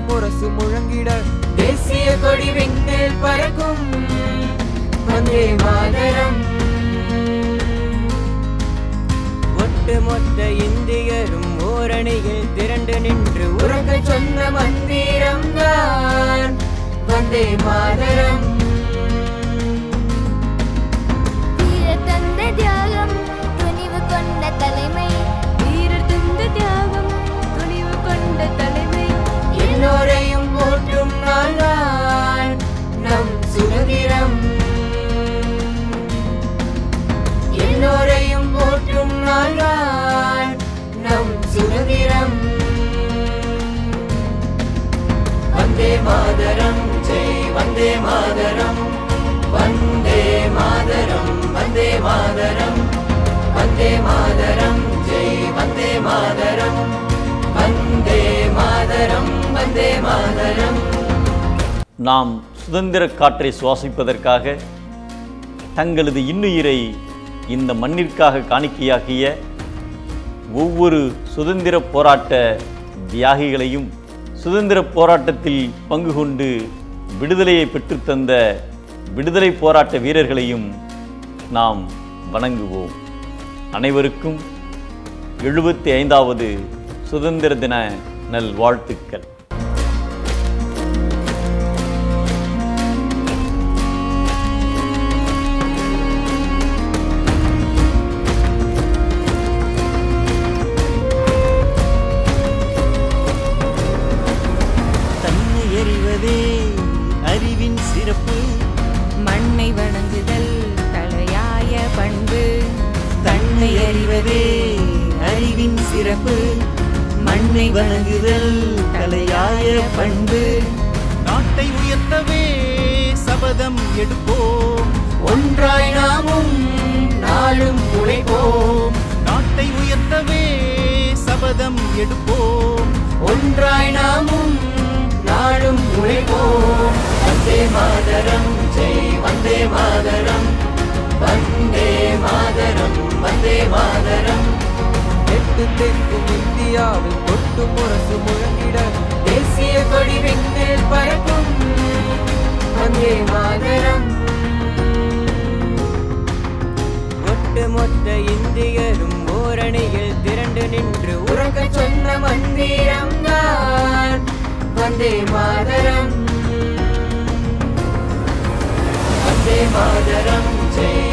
முரசு முழங்கிட தேசிய கொடி விண்ணில் பறக்கும் வந்தே மாதரம். ஒட்டுமொத்த இந்தியரும் ஓரணியில் திரண்டு நின்று உறக்க சொன்ன மந்திரம் தான் வந்தே மாதரம். வீரர் தந்த தியாகம் துணிவு கொண்ட தலைமை, வீரர் தந்த தியாகம் துணிவு கொண்ட தலைமை, எல்லோரையும் போற்றும் நாள்தான் நம் சுதந்திரம். எல்லோரையும் போற்றும் நாள்தான் நம் சுதந்திரம். வந்தே மாதரம் ஜெய் வந்தே மாதரம், வந்தே மாதரம் வந்தே மாதரம், வந்தே மாதரம் ஜெய் வந்தே மாதரம், வந்தே மாதரம் வந்தே மாதரம். நாம் சுதந்திர காற்றை சுவாசிப்பதற்காக தங்களது இன்னுயிரை இந்த மண்ணிற்காக காணிக்கையாக்கிய ஒவ்வொரு சுதந்திர போராட்ட தியாகிகளையும், சுதந்திர போராட்டத்தில் பங்கு கொண்டு விடுதலையை பெற்றுத்தந்த விடுதலை போராட்ட வீரர்களையும் நாம் வணங்குவோம். அனைவருக்கும் 75வது சுதந்திர தின நல்வாழ்த்துக்கள். அறிவின் சிறப்பு, மண்ணை வணங்குதல் தலையாய பண்பு. தன்னை அறிவதே அறிவின் சிறப்பு, மண்ணை வணங்குதல் தலையாய பண்பு. நாட்டை உயர்த்தவே சபதம் எடுப்போம், ஒன்றாய் நாமும் நாளும் உழைப்போம். நாட்டை உயர்த்தவே சபதம் எடுப்போம், ஒன்றாய் நாமும் நாளும் உழைப்போம். வந்தே மாதரம் ஜெய் வந்தே மாதரம், வந்தே மாதரம் வந்தே மாதரம். எட்டு தெற்கும் இந்தியாவில் கொட்டு முரசு முழங்கிட தேசிய கொடி விண்ணில் பறக்கும் வந்தே மாதரம். ஒட்டுமொத்த இந்தியரும் ஓரணியில் திரண்டு நின்று உறக்க சொன்ன மந்திரம் தான் வந்தே மாதரம். வந்தே மாதரம் ஜெய்